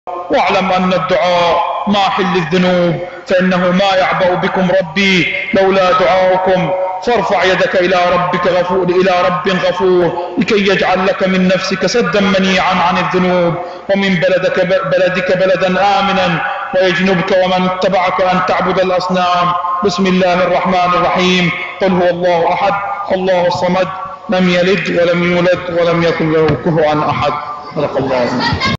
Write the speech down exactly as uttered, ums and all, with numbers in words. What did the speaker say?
واعلم أن الدعاء ماحل للذنوب، فإنه ما يعبأ بكم ربي لولا دعاؤكم، فارفع يدك إلى ربك غفور إلى رب غفور لكي يجعل لك من نفسك سدا منيعا عن الذنوب، ومن بلدك بلدك بلدا آمنا، ويجنبك ومن اتبعك أن تعبد الأصنام. بسم الله الرحمن الرحيم. قل هو الله أحد الله الصمد لم يلد ولم يولد ولم يكن له كفوا أحد. صدق الله.